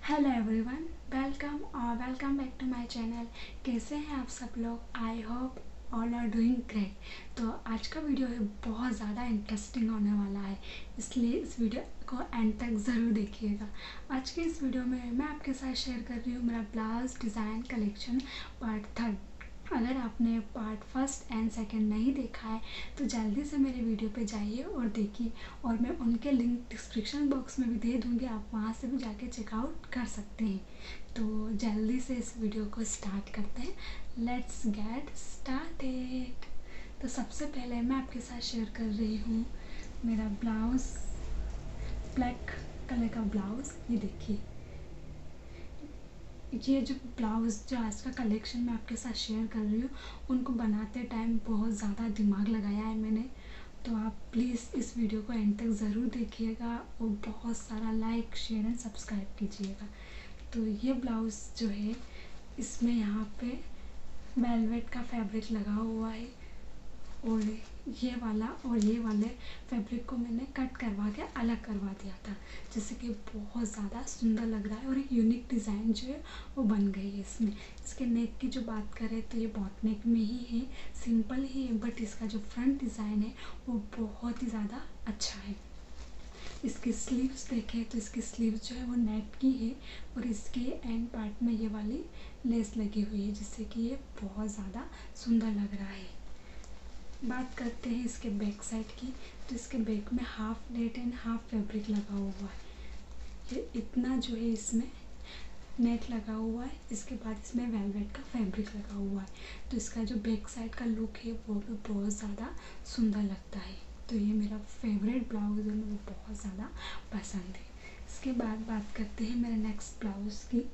Hello everyone, welcome back to my channel. कैसे हैं आप सब लोग? I hope all are doing great. तो आज का वीडियो है बहुत ज़्यादा इंटरेस्टिंग होने वाला है, इसलिए इस वीडियो को एंड तक ज़रूर देखिएगा। आज के इस वीडियो में मैं आपके साथ शेयर कर रही हूँ मेरा ब्लाउज डिज़ाइन कलेक्शन पार्ट 3। अगर आपने पार्ट फर्स्ट एंड सेकंड नहीं देखा है तो जल्दी से मेरे वीडियो पे जाइए और देखिए, और मैं उनके लिंक डिस्क्रिप्शन बॉक्स में भी दे दूँगी, आप वहाँ से भी जाके चेकआउट कर सकते हैं। तो जल्दी से इस वीडियो को स्टार्ट करते हैं। Let's get started. तो सबसे पहले मैं आपके साथ शेयर कर रही हूँ मेरा ब्लाउज़, ब्लैक कलर का ब्लाउज़। ये देखिए, ये जो ब्लाउज़ जो आज का कलेक्शन मैं आपके साथ शेयर कर रही हूँ, उनको बनाते टाइम बहुत ज़्यादा दिमाग लगाया है मैंने। तो आप प्लीज़ इस वीडियो को एंड तक ज़रूर देखिएगा और बहुत सारा लाइक, शेयर एंड सब्सक्राइब कीजिएगा। तो ये ब्लाउज़ जो है, इसमें यहाँ पे वेलवेट का फैब्रिक लगा हुआ है, और ये वाले फैब्रिक को मैंने कट करवा के अलग करवा दिया था, जिससे कि बहुत ज़्यादा सुंदर लग रहा है और एक यूनिक डिज़ाइन जो है वो बन गई है इसमें। इसके नेक की जो बात करें तो ये बॉट नेक में ही है, सिंपल ही है, बट इसका जो फ्रंट डिज़ाइन है वो बहुत ही ज़्यादा अच्छा है। इसकी स्लीव्स देखें तो इसकी स्लीव्स जो है वो नेट की है, और इसके एंड पार्ट में ये वाली लेस लगी हुई है, जिससे कि ये बहुत ज़्यादा सुंदर लग रहा है। बात करते हैं इसके बैक साइड की, तो इसके बैक में half net and half fabric लगा हुआ है। ये इतना जो है इसमें नेट लगा हुआ है, इसके बाद इसमें वेलवेट का फैब्रिक लगा हुआ है। तो इसका जो बैक साइड का लुक है वो भी बहुत ज़्यादा सुंदर लगता है। तो ये मेरा फेवरेट ब्लाउज़ है, मुझे बहुत ज़्यादा पसंद है। इसके बाद बात करते हैं मेरे नेक्स्ट ब्लाउज़ की,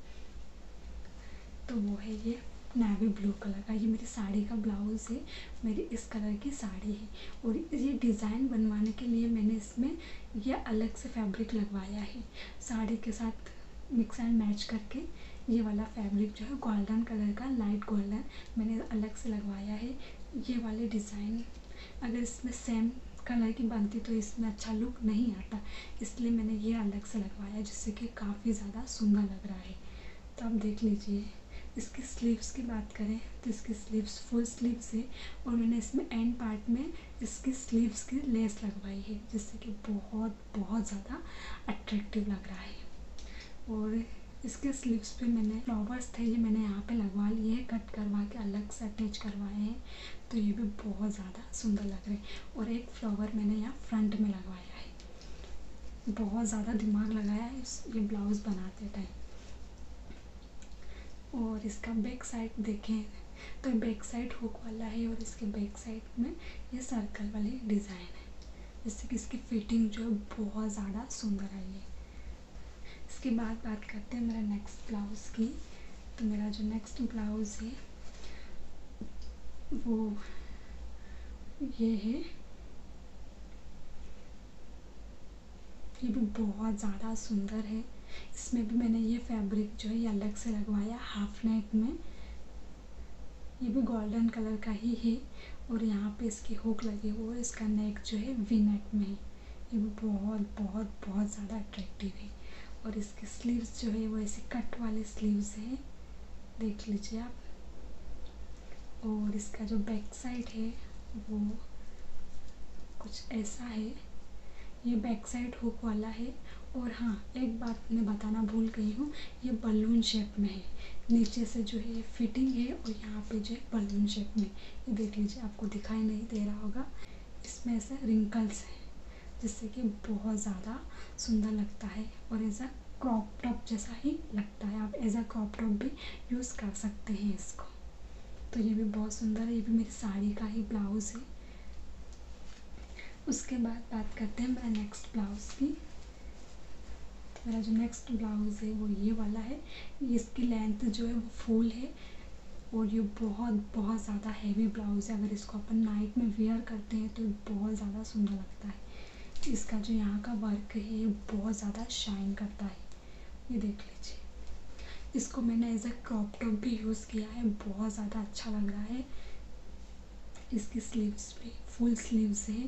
तो वो है ये नेवी ब्लू कलर का। ये मेरी साड़ी का ब्लाउज़ है, मेरी इस कलर की साड़ी है, और ये डिज़ाइन बनवाने के लिए मैंने इसमें ये अलग से फैब्रिक लगवाया है। साड़ी के साथ मिक्स एंड मैच करके ये वाला फैब्रिक जो है गोल्डन कलर का, लाइट गोल्डन, मैंने अलग से लगवाया है। ये वाले डिज़ाइन अगर इसमें सेम कलर की बनती तो इसमें अच्छा लुक नहीं आता, इसलिए मैंने ये अलग से लगवाया, जिससे कि काफ़ी ज़्यादा सुंदर लग रहा है। तो आप देख लीजिए। इसकी स्लीव्स की बात करें तो इसकी स्लीव्स फुल स्लीव्स है, और मैंने इसमें एंड पार्ट में इसकी स्लीव्स की लेस लगवाई है, जिससे कि बहुत ज़्यादा अट्रैक्टिव लग रहा है। और इसके स्लीव्स पे मैंने फ्लावर्स थे, ये मैंने यहाँ पे लगवा लिए हैं, कट करवा के अलग से अटैच करवाए हैं। तो ये भी बहुत ज़्यादा सुंदर लग रहे हैं। और एक फ्लावर मैंने यहाँ फ्रंट में लगवाया है। बहुत ज़्यादा दिमाग लगाया है ये ब्लाउज़ बनाते टाइम। और इसका बैक साइड देखें तो बैक साइड हुक वाला है, और इसके बैक साइड में ये सर्कल वाली डिज़ाइन है, जिससे कि इसकी फिटिंग जो है बहुत ज़्यादा सुंदर आई है। इसके बाद बात करते हैं मेरा नेक्स्ट ब्लाउज़ की। तो मेरा जो नेक्स्ट ब्लाउज़ है वो ये है। ये भी बहुत ज़्यादा सुंदर है। इसमें भी मैंने ये फैब्रिक जो है ये अलग से लगवाया हाफ नेक में। ये भी गोल्डन कलर का ही है, और यहाँ पे इसकी हुक लगे हुए, इसका नेक जो है वी नेक में है। ये भी बहुत ज़्यादा अट्रैक्टिव है। और इसके स्लीव्स जो है वो ऐसे कट वाले स्लीव्स हैं, देख लीजिए आप। और इसका जो बैक साइड है वो कुछ ऐसा है, ये बैक साइड हुक वाला है। और हाँ, एक बात मैं बताना भूल गई हूँ, ये बलून शेप में है। नीचे से जो है ये फिटिंग है, और यहाँ पे जो है बलून शेप में। ये देख लीजिए, आपको दिखाई नहीं दे रहा होगा, इसमें ऐसे रिंकल्स हैं, जिससे कि बहुत ज़्यादा सुंदर लगता है, और ऐसा क्रॉप टॉप जैसा ही लगता है। आप एज अ क्रॉप टॉप भी यूज़ कर सकते हैं इसको। तो ये भी बहुत सुंदर है, ये भी मेरी साड़ी का ही ब्लाउज़ है। उसके बाद बात करते हैं मेरा नेक्स्ट ब्लाउज़ की। तो मेरा जो नेक्स्ट ब्लाउज़ है वो ये वाला है। इसकी लेंथ जो है वो फुल है, और ये बहुत ज़्यादा हैवी ब्लाउज़ है। अगर इसको अपन नाइट में वेयर करते हैं तो बहुत ज़्यादा सुंदर लगता है। इसका जो यहाँ का वर्क है ये बहुत ज़्यादा शाइन करता है, ये देख लीजिए। इसको मैंने एज अ क्रॉप टॉप भी यूज़ किया है, बहुत ज़्यादा अच्छा लग रहा है। इसकी स्लीव्स भी फुल स्लीव्स है,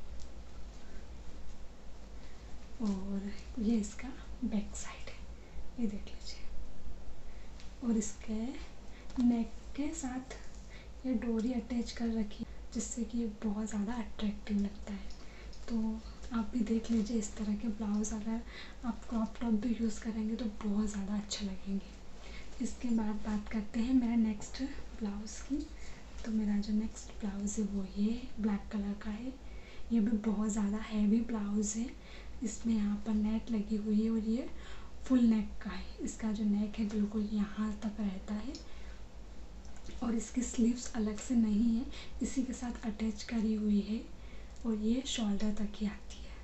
और ये इसका बैक साइड है। ये देख लीजिए। और इसके नेक के साथ ये डोरी अटैच कर रखी है, जिससे कि ये बहुत ज़्यादा अट्रैक्टिव लगता है। तो आप भी देख लीजिए, इस तरह के ब्लाउज़ अगर आप क्रॉप टॉप भी यूज़ करेंगे तो बहुत ज़्यादा अच्छे लगेंगे। इसके बाद बात करते हैं मेरा नेक्स्ट ब्लाउज़ की। तो मेरा जो नेक्स्ट ब्लाउज़ है वो ये ब्लैक कलर का है। ये भी बहुत ज़्यादा हैवी ब्लाउज़ है। इसमें यहाँ पर नेट लगी हुई है और ये फुल नेक का है। इसका जो नेक है बिल्कुल यहाँ तक रहता है और इसकी स्लीव्स अलग से नहीं है, इसी के साथ अटैच करी हुई है और ये शोल्डर तक ही आती है।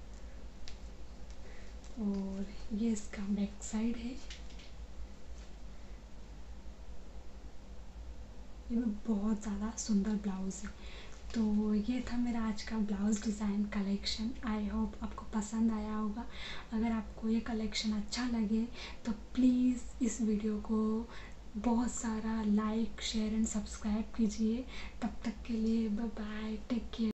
और ये इसका बैक साइड है। ये भी बहुत ज़्यादा सुंदर ब्लाउज़ है। तो ये था मेरा आज का blouse design collection. I hope आपको पसंद आया होगा। अगर आपको ये कलेक्शन अच्छा लगे तो प्लीज़ इस वीडियो को बहुत सारा लाइक शेयर एंड सब्सक्राइब कीजिए। तब तक के लिए बाय बाय, टेक केयर।